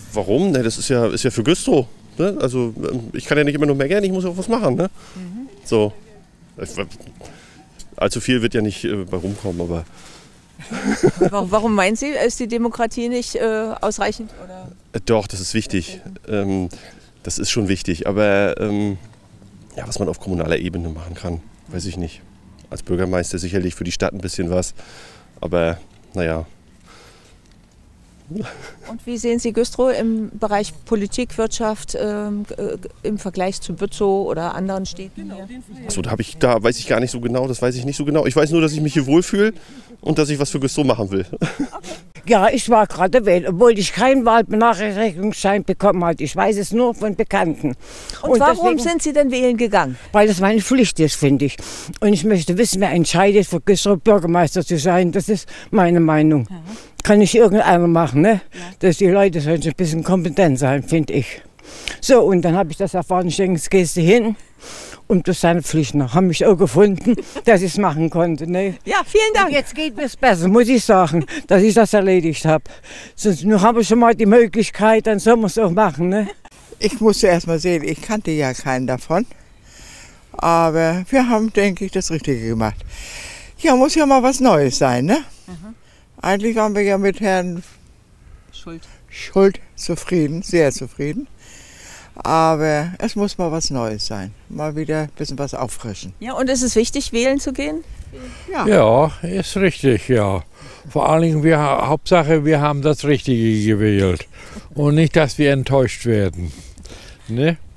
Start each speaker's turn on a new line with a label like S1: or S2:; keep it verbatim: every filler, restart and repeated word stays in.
S1: warum? Ne, das ist ja, ist ja für Güstrow. Ne? Also ich kann ja nicht immer nur meckern, ich muss auch was machen. Ne? Mhm. So. Allzu viel wird ja nicht äh, bei rumkommen, aber...
S2: Warum meinen Sie, ist die Demokratie nicht äh, ausreichend? Oder?
S1: Äh, doch, das ist wichtig. Ähm, das ist schon wichtig. Aber ähm, ja, was man auf kommunaler Ebene machen kann, weiß ich nicht. Als Bürgermeister sicherlich für die Stadt ein bisschen was. Aber naja.
S2: Und wie sehen Sie Güstrow im Bereich Politik, Wirtschaft ähm, äh, im Vergleich zu Bützow oder anderen Städten hier?
S1: Achso, da, ich, da weiß ich gar nicht so genau, das weiß ich nicht so genau. Ich weiß nur, dass ich mich hier wohlfühle und dass ich was für Güstrow machen will.
S2: Okay.
S3: Ja, ich war gerade wählen, obwohl ich keinen Wahlbenachrichtigungsschein bekommen habe. Ich weiß es nur von Bekannten.
S2: Und, und warum deswegen, sind Sie denn wählen gegangen?
S3: Weil das meine Pflicht ist, finde ich. Und ich möchte wissen, wer entscheidet, für Güstrow Bürgermeister zu sein. Das ist meine Meinung. Ja. Kann nicht irgendeiner machen, ne? Ja. Dass die Leute sollen ein bisschen kompetent sein, finde ich. So, und dann habe ich das erfahren, ich denke, jetzt gehst du hin. Und durch seine Pflicht noch haben mich auch gefunden, dass ich es machen konnte. Ne?
S2: Ja, vielen Dank.
S3: Und jetzt geht es besser, muss ich sagen, dass ich das erledigt habe. Sonst nur haben wir schon mal die Möglichkeit, dann soll man es auch machen. Ne?
S4: Ich musste erst mal sehen, ich kannte ja keinen davon. Aber wir haben, denke ich, das Richtige gemacht. Ja, muss ja mal was Neues sein, ne? Mhm. Eigentlich waren wir ja mit Herrn
S2: Schuld.
S4: Schuld zufrieden, sehr zufrieden. Aber es muss mal was Neues sein. Mal wieder ein bisschen was auffrischen.
S2: Ja, und ist es wichtig, wählen zu gehen?
S5: Ja, ja, ist richtig, ja. Vor allen Dingen, wir, Hauptsache, wir haben das Richtige gewählt. Und nicht, dass wir enttäuscht werden. Ne?